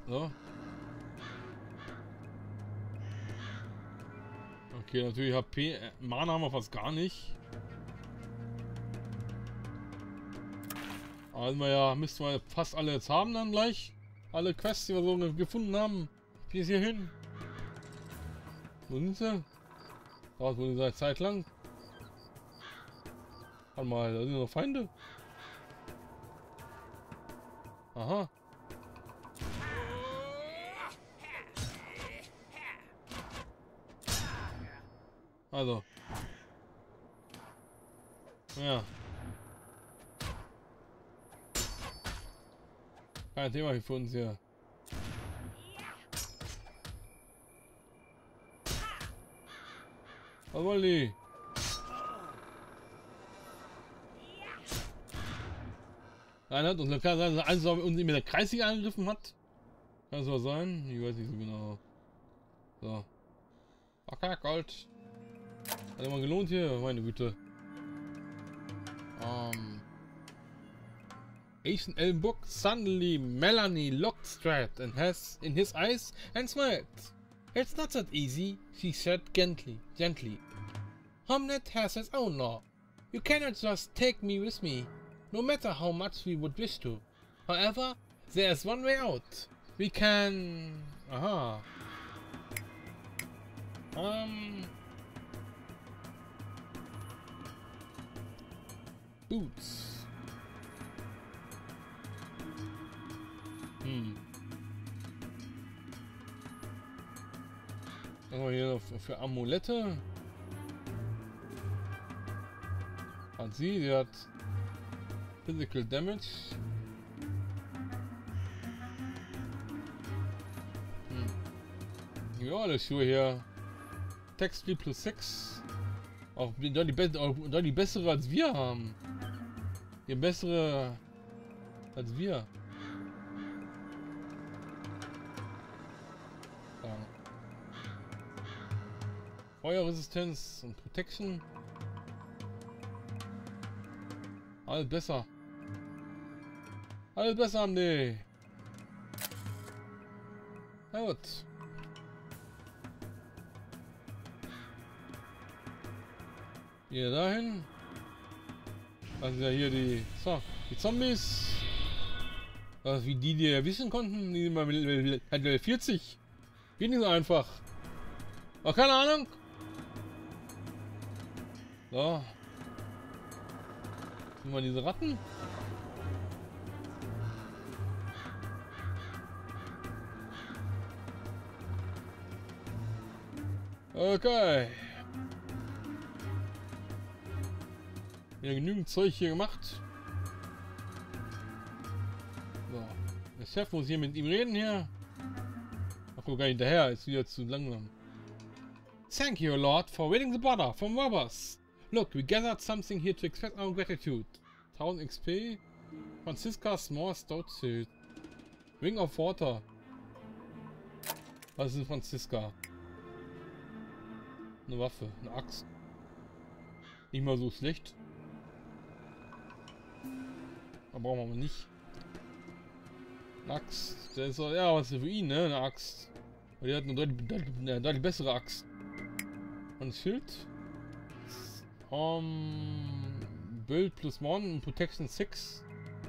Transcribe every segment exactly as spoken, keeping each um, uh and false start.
So. Okay, natürlich H P. Äh, Mana haben wir fast gar nicht. Also wir ja, müssten wir fast alle jetzt haben dann gleich. Alle Quests, die wir so gefunden haben. Bis hierhin. Wo sind sie? Dauert wohl seit Zeit lang. Warte mal, da sind noch Feinde. Aha. Also. Ja. Kein Thema hier für uns hier. Was wollen die? Nein, hat uns kann sein, dass eins uns mit der Kreisliga angegriffen hat. Kann es was sein? Ich weiß nicht so genau. So. Okay, Gold. Hat immer gelohnt hier, meine Güte. Um. Asian Ellenbook suddenly Melanie looked straight and has in his eyes and smiled. It's not that easy, she said gently. Gently. Hamnet has his own law. You cannot just take me with me, no matter how much we would wish to. However, there is one way out. We can... Aha. Um... Boots. Hm. Was haben wir hier noch für Amulette? Hat sie, die hat Physical Damage. Hm. Ja, das Schuhe hier. Text Speed plus sechs. Auch da die, be auch da die bessere als wir haben. Die bessere als wir. Ja. Feuerresistenz und Protection. Alles besser. Alles besser haben die. Na gut. Hier dahin. Also ja hier die, so, die Zombies. Also wie die, die erwischen konnten, die mal Level vierzig. Geht nicht so einfach. Aber keine Ahnung. So. Nehmen wir diese Ratten. Okay. Ja, genügend Zeug hier gemacht. So. Der Chef muss hier mit ihm reden hier. Ach, guck gar nicht hinterher, ist wieder zu langsam. Thank you, Lord, for winning the border from robbers. Look, we gathered something here to express our gratitude. tausend X P. Franziska Small Stout Suit. Ring of Water. Was ist Franziska? Eine Waffe, eine Axt. Nicht mal so schlecht. Da brauchen wir aber nicht. Eine Axt. Der ist so, ja, was ist für ihn, ne? Eine Axt. Aber die hat eine deutlich, deutlich, eine deutlich bessere Axt. Und das Schild. Um, Build plus one und Protection six.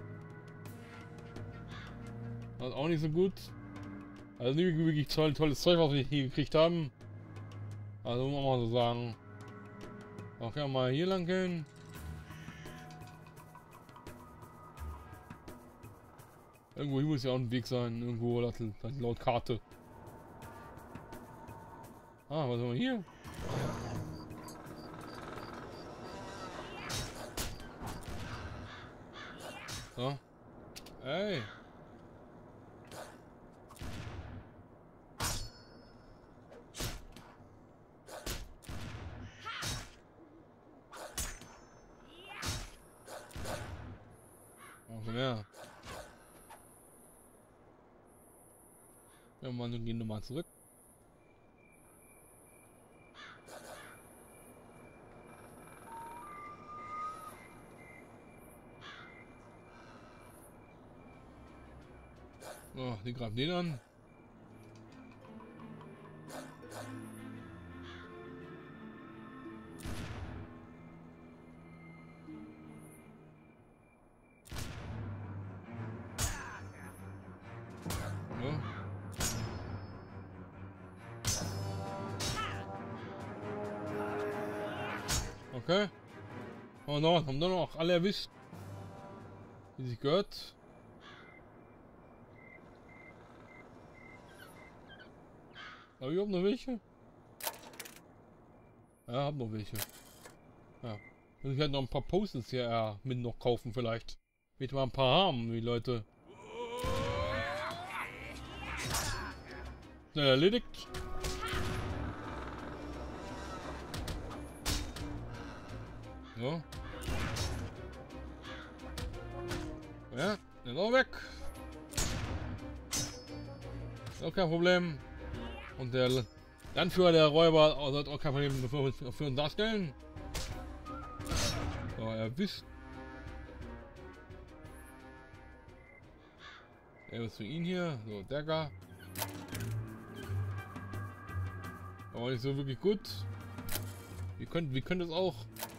Das ist auch nicht so gut. Also nicht wirklich toll, tolles Zeug, was wir hier gekriegt haben. Also muss man mal so sagen. Okay, mal hier lang gehen. Irgendwo hier muss ja auch ein Weg sein. Irgendwo laut, laut Karte. Ah, was haben wir hier? So. Ey. Also ja. Ja, wir gehen nochmal zurück. Oh, die greifen den an. Ja. Okay. Oh no, haben dann noch alle erwischt. Wie sich gehört. Habe ich auch noch welche? Ja, hab noch welche. Ja. Und ich hätte noch ein paar Postings hier äh, mit noch kaufen vielleicht. Mit mal ein paar haben, die Leute. Schnell erledigt. So. Ja, dann auch weg. Auch kein Problem. Und der Anführer der Räuber sollte auch kein Problem für, für uns darstellen. So, erwischt. Er ist für ihn hier. So, Dagger. Aber nicht so wirklich gut. Wir können, wir können das auch.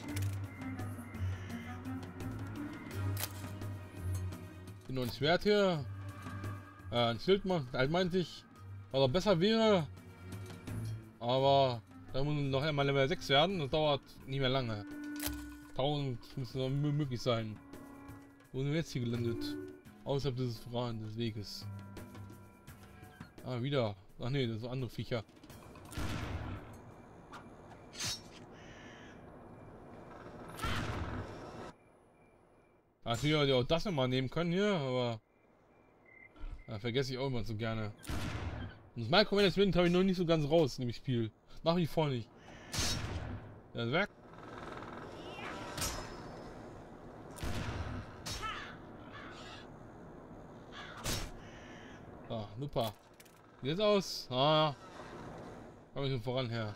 Noch ein Schwert hier. Äh, ein Schild, halt meinte ich, was auch besser wäre. Aber da muss noch einmal Level sechs werden. Das dauert nicht mehr lange. tausend müsste noch möglich sein. Wo sind wir jetzt hier gelandet? Außerhalb dieses Vorhanden des Weges. Ah, wieder. Ach nee, das sind andere Viecher. Ach, wir ja auch das nochmal nehmen können hier, aber ja, vergesse ich auch immer so gerne. Und das Micromanagement habe ich noch nicht so ganz raus in dem Spiel. Mach ich vor nicht. Der ist weg. Ah, super. Wie sieht's aus? Ah, komm ich schon voran her.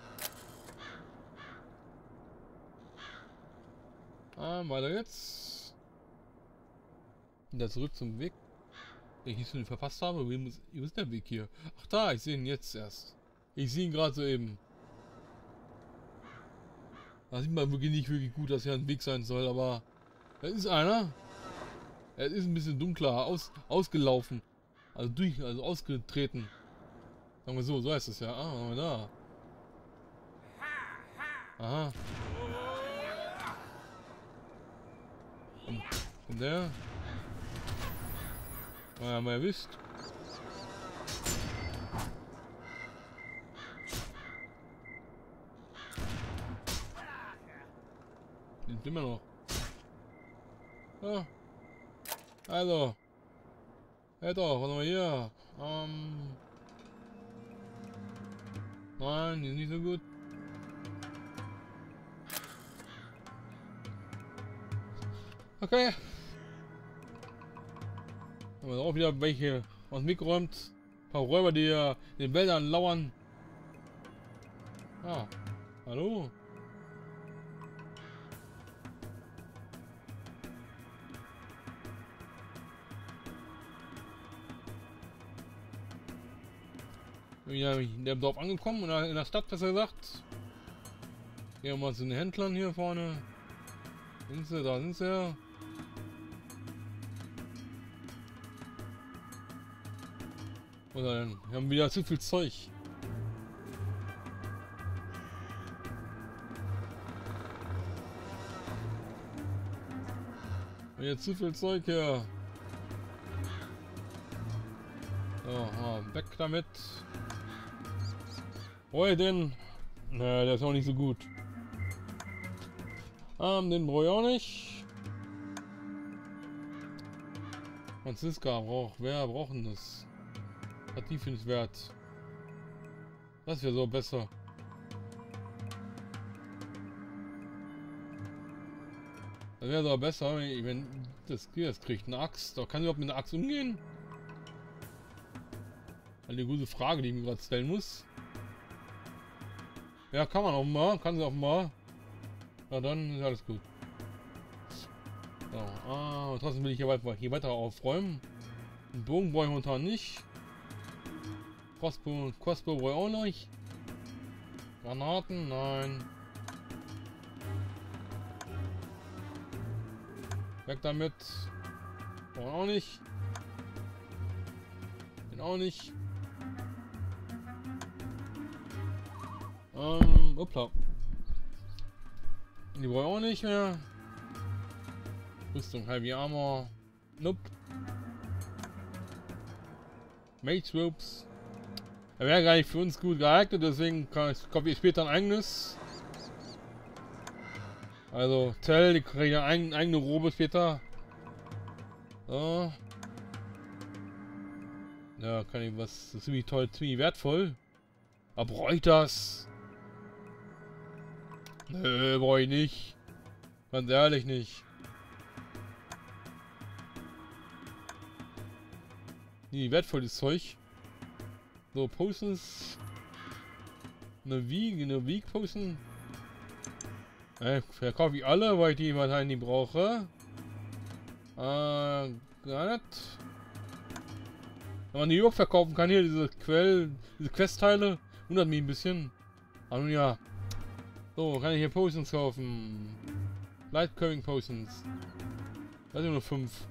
Ah, weiter jetzt. Wieder zurück zum Weg, den ich schon verpasst habe. Wo ist, wo ist der Weg hier? Ach da, ich sehe ihn jetzt erst. Ich sehe ihn gerade soeben. Da sieht man wirklich nicht wirklich gut, dass hier ein Weg sein soll, aber es ist einer. Er ist ein bisschen dunkler, aus, ausgelaufen. Also durch, also ausgetreten. Sagen wir so, so heißt es ja. Ah, was haben wir da? Aha. Und, und der? Oh, haben wir erwischt. Die sind immer noch. Ja. Also. Ja doch, was haben wir hier? Ähm. Nein, die ist nicht so gut. Okay. Haben wir auch wieder welche aus dem Weg geräumt. Ein paar Räuber, die in den Wäldern lauern. Ah, hallo? Ja, in dem Dorf angekommen, in der Stadt besser gesagt. Gehen wir mal zu den Händlern hier vorne. Sind sie, da sind sie ja. Oder dann, wir haben wieder zu viel Zeug. Hier zu viel Zeug hier. So, weg damit. Hol den. Naja, der ist auch nicht so gut. Ähm, den brauche ich auch nicht. Franziska braucht. Wer braucht denn das? Hat die finde ich wert. Das wäre so besser. Das wäre so besser, wenn das das kriegt eine Axt. Da kann ich überhaupt mit einer Axt umgehen? Eine gute Frage, die ich mir gerade stellen muss. Ja, kann man auch mal. Kann sie auch mal. Na dann ist alles gut. So, ah, trotzdem will ich hier weiter, hier weiter aufräumen. Einen Bogen brauche ich momentan nicht. Crossbow, Crossbow brauche ich auch nicht. Granaten, nein. Weg damit. Brauche ich auch nicht. Den auch nicht. Ähm, upla. Die brauche ich auch nicht mehr. Rüstung, Heavy Armor. Nope. Mage Ropes. Er wäre gar nicht für uns gut geeignet, deswegen kaufe ich später ein eigenes. Also, Tell, die kriegen eine eigene, eigene Robe später. So. Ja, kann ich was. Das ist ziemlich toll, ziemlich wertvoll. Aber brauche ich das? Nö, brauche ich nicht. Ganz ehrlich nicht. Nee, wertvolles Zeug. So, Potions. Eine Wiege, eine Wiege Potion. Äh, verkaufe ich alle, weil ich die wahrscheinlich nicht brauche. Äh, gar nicht. Wenn man die auch verkaufen kann, hier diese Quell, diese Questteile, wundert mich ein bisschen. Aber nun ja. So, kann ich hier Potions kaufen. Light Curving Potions. Das sind nur fünf.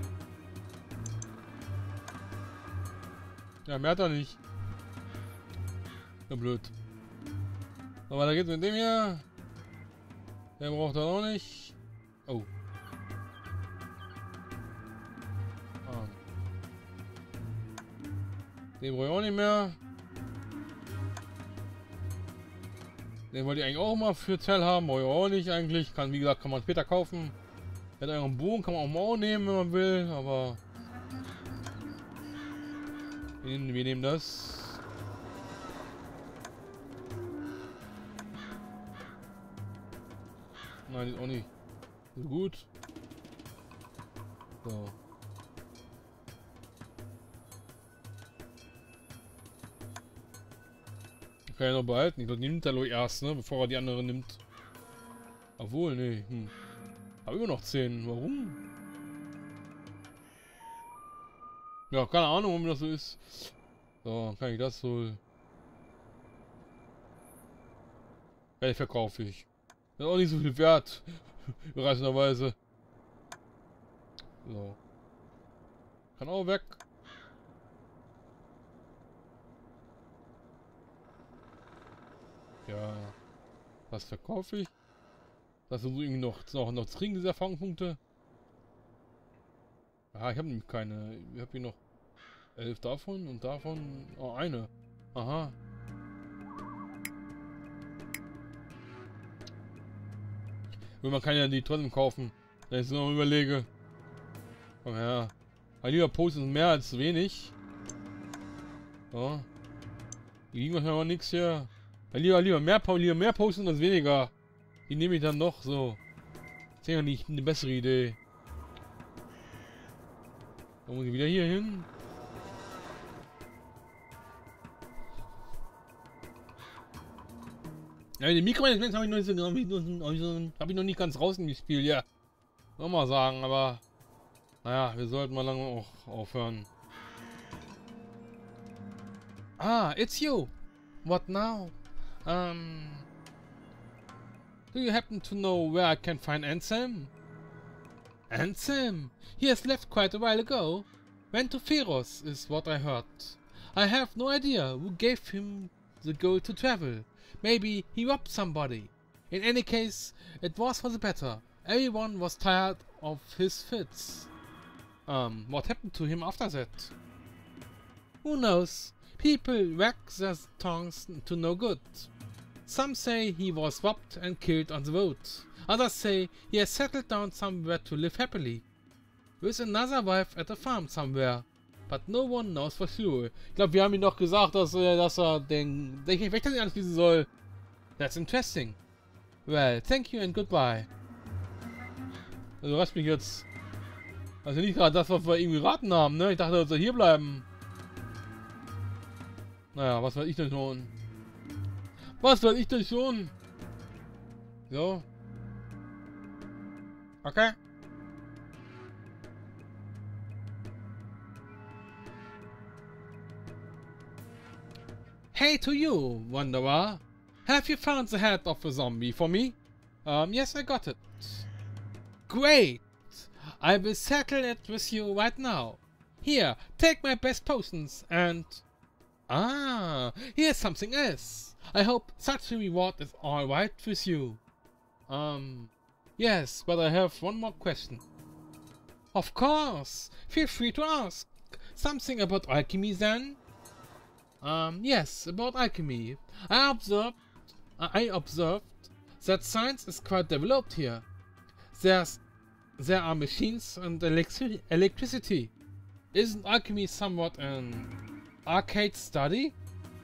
Ja, mehr hat er nicht. Ja, blöd. So, weiter geht's mit dem hier. Der braucht er auch nicht. Oh. Ah. Den brauche ich auch nicht mehr. Den wollte ich eigentlich auch mal für Zell haben. Brauche ich auch nicht eigentlich. Kann, wie gesagt, kann man später kaufen. Der hat einen Bogen, kann man auch mal nehmen, wenn man will. Aber wir nehmen, wir nehmen das. Nein, die ist auch nicht so gut. So. Kann er noch behalten. Ich glaube, die nimmt er nur erst, ne? Bevor er die andere nimmt. Obwohl, nee. Hm. Aber immer noch zehn. Warum? Ja, keine Ahnung, warum das so ist. So, kann ich das wohl. Ja, verkaufe ich. Das ist auch nicht so viel wert. Überraschenderweise. So. Kann auch weg. Ja. Das verkaufe ich. Das sind so irgendwie noch, noch, noch dringend diese Erfahrungspunkte. Ah, ich habe nämlich keine. Ich habe hier noch elf davon und davon. Oh, eine. Aha. Und man kann ja die trotzdem kaufen. Wenn ich es noch überlege. Komm her. Aber lieber Posts mehr als wenig. So. Die liegen wahrscheinlich auch nichts hier. Ja, lieber, lieber mehr, lieber mehr posten als weniger. Die nehme ich dann noch so. Das ist ja nicht eine bessere Idee. Dann muss ich wieder hier hin. Ja, den Mikromanagement habe ich noch nicht so, hab ich noch, hab ich noch nicht ganz raus in die Spiel, ja. Soll mal sagen, aber naja, wir sollten mal lange auch aufhören. Ah, it's you. What now? Um, do you happen to know where I can find Ansem? Ansem? He has left quite a while ago. Went to Feros, is what I heard. I have no idea who gave him the gold to travel. Maybe he robbed somebody. In any case, it was for the better. Everyone was tired of his fits. Um, what happened to him after that? Who knows? People wag their tongues to no good. Some say he was robbed and killed on the road. Others say he has settled down somewhere to live happily. With another wife at a farm somewhere. But no one knows for sure. Ich glaube, wir haben ihm doch gesagt, dass, äh, dass er den, den Wächter nicht anschließen soll. That's interesting. Well, thank you and goodbye. Also, was mich jetzt. Also nicht gerade das, was wir irgendwie geraten haben, ne? Ich dachte, er soll hier bleiben. Naja, was weiß ich denn schon? Was weiß ich denn schon? So. Okay. Hey to you, Wanderer. Have you found the head of the zombie for me? Um, yes, I got it. Great! I will settle it with you right now. Here, take my best potions and... Ah, here's something else. I hope such a reward is alright with you. Um, yes, but I have one more question. Of course, feel free to ask. Something about alchemy then? Um, yes, about alchemy. I observed, I observed that science is quite developed here. There's, there are machines and electri electricity. Isn't alchemy somewhat an arcade study?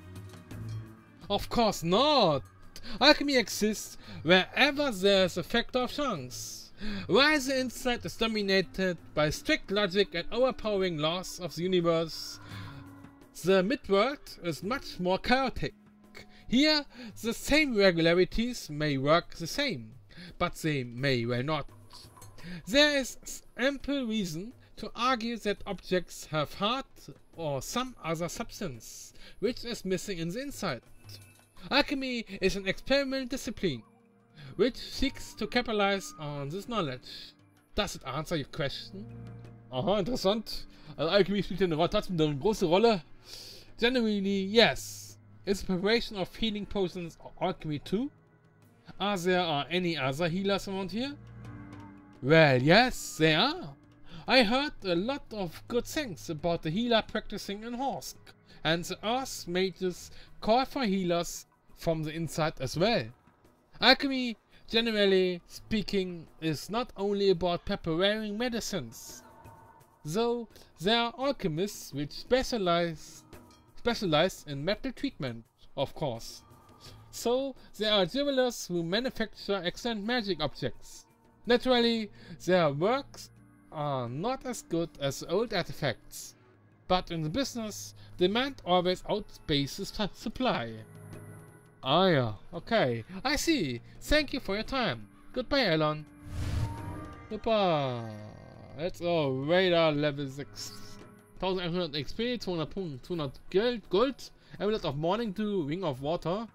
Of course not! Alchemy exists wherever there's a factor of chance. While the inside is dominated by strict logic and overpowering laws of the universe, the midworld is much more chaotic. Here, the same regularities may work the same, but they may well not. There is ample reason to argue that objects have heart or some other substance, which is missing in the inside. Alchemy is an experimental discipline, which seeks to capitalize on this knowledge. Does it answer your question? Aha, interessant. Also Alchemy spielt hier eine, trotzdem eine große Rolle. Generally, yes. Is the preparation of healing potions alchemy too? Are there uh, any other healers around here? Well, yes, there are. I heard a lot of good things about the healer practicing in Horsk, and the Earth mages call for healers from the inside as well. Alchemy, generally speaking, is not only about preparing medicines, though there are alchemists which specialize, specialize in metal treatment, of course. So there are jewelers who manufacture excellent magic objects. Naturally, their works are not as good as old artifacts, but in the business, demand always outpaces supply. Ah ja, okay, I see. Thank you for your time. Goodbye, Elon. Super. Jetzt oh, Radar Level sechs. eintausendeinhundert X P, zweihundert Punkte, zweihundert Geld, Gold, Amulet of Morning Dew, Ring of Water.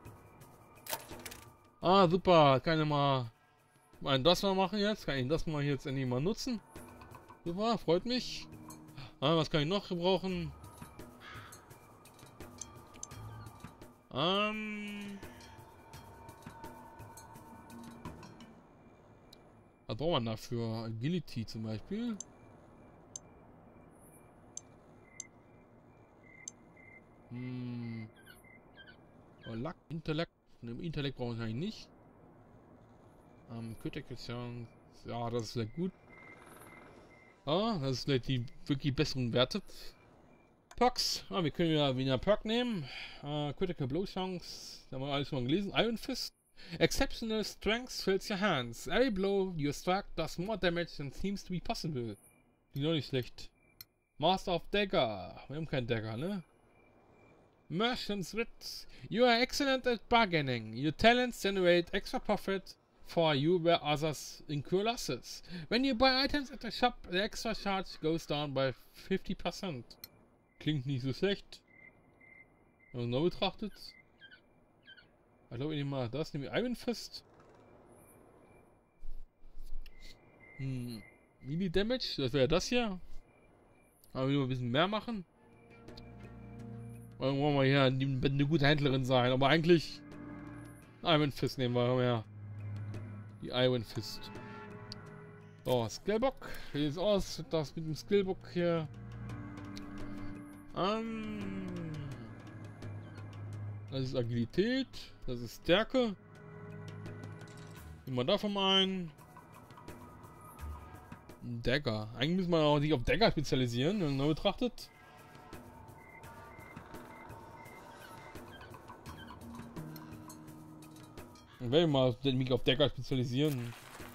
Ah, super. Kann ich mal, mal das mal machen jetzt? Kann ich das mal jetzt endlich mal nutzen? Super, freut mich. Ah, was kann ich noch gebrauchen? Ähm. Was braucht man dafür? Agility zum Beispiel. Hm. Oh, Luck, Intellekt. Ne, Intellekt brauchen wir eigentlich nicht. Ähm, Critical Chance. Ja, das ist sehr gut. Ah, das ist vielleicht die wirklich besseren Werte. Perks. Ah, wir können ja wieder Perk nehmen. Uh, Critical Blow Chance. Da haben wir alles schon mal gelesen. Iron Fist. Exceptional Strength fills your hands. Every blow you strike does more damage than seems to be possible. Die noch nicht schlecht. Master of Dagger. Wir haben keinen Dagger, ne? Merchant's Wit. You are excellent at bargaining. Your talents generate extra profit for you where others incur losses. When you buy items at the shop, the extra charge goes down by fifty percent. Klingt nicht so schlecht. Wenn man genau betrachtet. Ich glaube, ich nehme mal das, nehme ich Iron Fist. Hm. Melee Damage, das wäre das hier. Aber wir nur ein bisschen mehr machen. Irgendwann mal hier eine gute Händlerin sein, aber eigentlich Iron Fist nehmen wir mehr. Die Iron Fist. So, Skillbook. Wie sieht's aus? Das mit dem Skillbook hier. Ähm. Das ist Agilität. Das ist Stärke. Nehmen wir davon mal ein. Dagger. Eigentlich müssen wir auch nicht auf Dagger spezialisieren, wenn man neu betrachtet. Dann werde ich mal mich auf Dagger spezialisieren.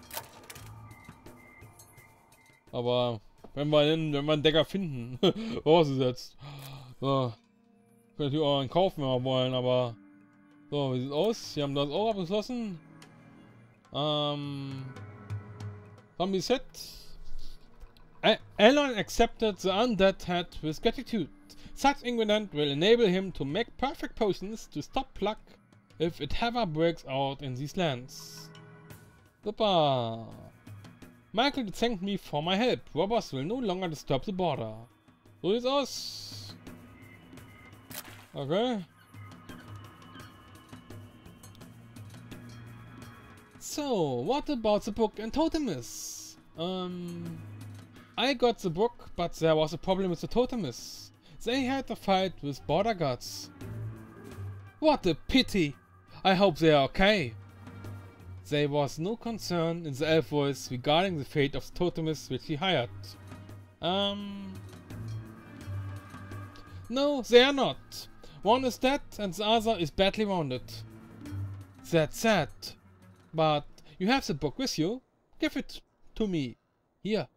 Aber wenn wir einen, wenn wir einen Dagger finden, vorausgesetzt. So. Können natürlich auch einen kaufen, wenn wir wollen, aber. So, wie sieht's aus? Wir haben das auch abgeschlossen. Ähm. Zombie Set. Alan accepted the undead head with gratitude. Such ingredient will enable him to make perfect potions to stop plague if it ever breaks out in these lands. Super. Michael thanked me for my help. Robbers will no longer disturb the border. So sieht's aus. Okay. So, what about the book and Totemis? Um, I got the book, but there was a problem with the Totemis. They had a fight with border guards. What a pity! I hope they are okay. There was no concern in the elf voice regarding the fate of the Totemis which he hired. Um... No, they are not. One is dead and the other is badly wounded. That's sad. But you have the book with you. Give it to me. Hier.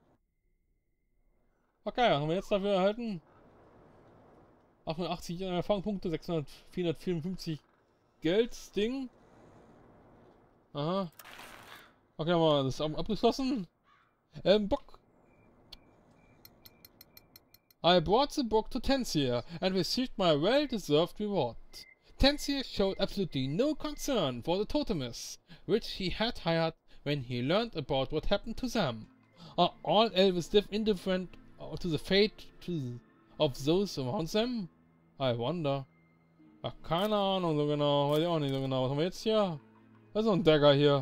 Okay, was haben wir jetzt dafür erhalten? achtundachtzig Erfahrungspunkte, sechshundert, vierhundertvierundfünfzig Geld, Ding. Aha. Okay, haben wir das abgeschlossen. Ähm, Bock. I brought the book to Tensia and received my well-deserved reward. Tensia showed absolutely no concern for the Totemis, which he had hired when he learned about what happened to them. Are all elves indifferent to the fate to, of those around them? I wonder. Ach, keine Ahnung so genau, weiß ich auch nicht so genau. Was haben wir jetzt hier? Was ist so ein Dagger hier?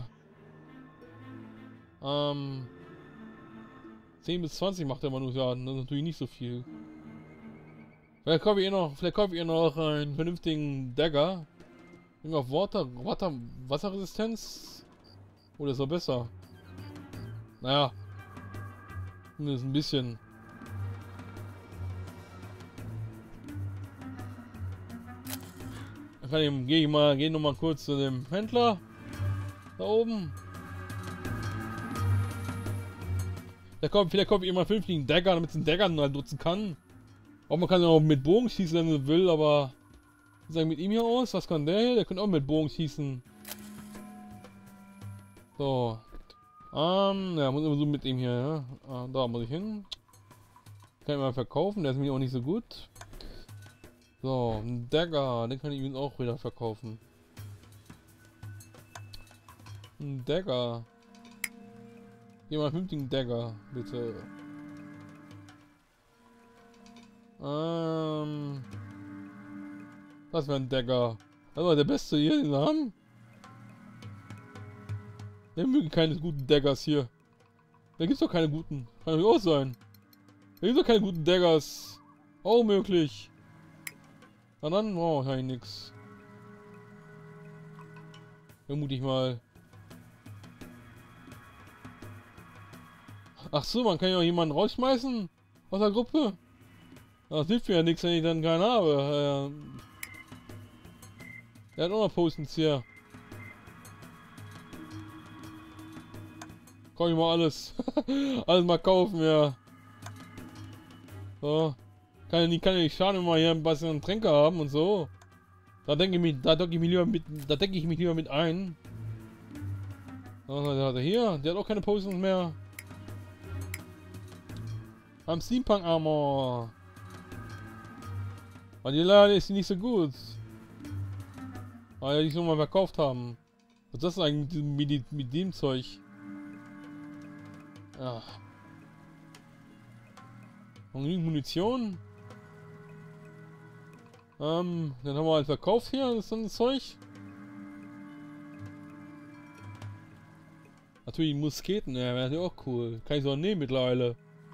Ähm... zehn bis zwanzig macht der Manus, ja, das ist natürlich nicht so viel. Vielleicht kaufe ich ihr noch, vielleicht kaufe ich ihr noch einen vernünftigen Dagger. Irgendwo auf Water, Water, Wasserresistenz? Oder ist er besser? Naja. Zumindest ein bisschen. Dann kann ich, gehe ich mal, gehe noch mal kurz zu dem Händler. Da oben. Da kommt, vielleicht kaufe ich immer einen vernünftigen Dagger, damit es einen Dagger halt nutzen kann. Auch man kann ja auch mit Bogen schießen, wenn man will, aber... Was sieht mit ihm hier aus? Was kann der hier? Der kann auch mit Bogen schießen. So. Ähm, ja, muss immer so mit ihm hier, ja. Ah, da muss ich hin. Kann ich mal verkaufen, der ist mir auch nicht so gut. So, ein Dagger, den kann ich ihm auch wieder verkaufen. Ein Dagger. Geh mal einen vernünftigen Dagger, bitte. Ähm. Das wäre ein Dagger. Das war der beste hier, den wir haben. Wir mögen keine guten Daggers hier. Da gibt's doch keine guten. Kann doch auch sein. Da gibt's doch keine guten Daggers. Auch möglich. Na dann brauche ich eigentlich nichts. Vermute ich mal. Ach so, man kann ja auch jemanden rausschmeißen aus der Gruppe. Das hilft mir ja nichts, wenn ich dann keinen habe. Ähm, er hat auch noch Potions hier. Kann ich mal alles. alles mal kaufen, ja. So. Kann ja nicht, kann ja nicht schaden, wenn wir hier ein bisschen Tränke haben und so. Da denke ich mich, da denke ich mich lieber mit, da denke ich mich lieber mit ein. Was hat er hier? Der hat auch keine Potions mehr. Am Steampunk Armor. Aber die leider ist nicht so gut. Weil die schon mal verkauft haben. Was ist das eigentlich mit, mit, mit dem Zeug? Ja. Noch genügend Munition. Ähm, dann haben wir halt verkauft hier, das ist dann das Zeug. Natürlich Musketen, ja, wäre natürlich auch cool. Kann ich so nehmen mittlerweile.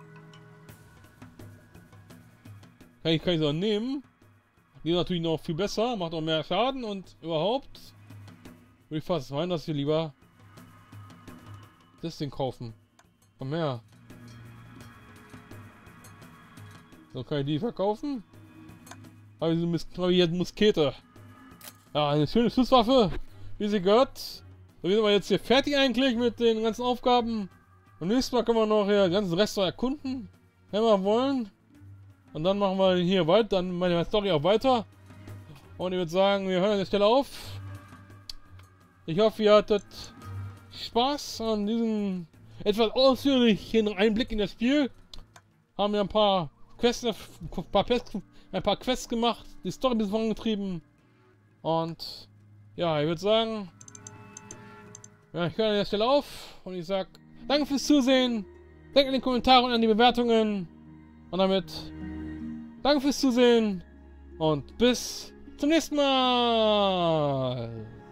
Kann ich, kann ich so nehmen. Die ist natürlich noch viel besser, macht auch mehr Schaden und überhaupt. Würde ich fast meinen, dass wir lieber das Ding kaufen. Komm her. So, kann ich die verkaufen? Habe ich, so Mus hab ich jetzt Muskete. Ja, eine schöne Schusswaffe, wie sie gehört. So, wir sind wir jetzt hier fertig eigentlich mit den ganzen Aufgaben. Beim nächsten Mal können wir noch hier den ganzen Rest erkunden, wenn wir wollen. Und dann machen wir hier weiter, dann meine Story auch weiter. Und ich würde sagen, wir hören an der Stelle auf. Ich hoffe, ihr hattet Spaß an diesem etwas ausführlichen Einblick in das Spiel. haben wir ein paar Quests, ein paar, Quests, ein paar Quests gemacht, die Story ein bisschen vorangetrieben. Und ja, ich würde sagen, ja, ich höre an der Stelle auf und ich sag danke fürs Zusehen. Denkt an die Kommentare und an die Bewertungen. Und damit danke fürs Zusehen und bis zum nächsten Mal.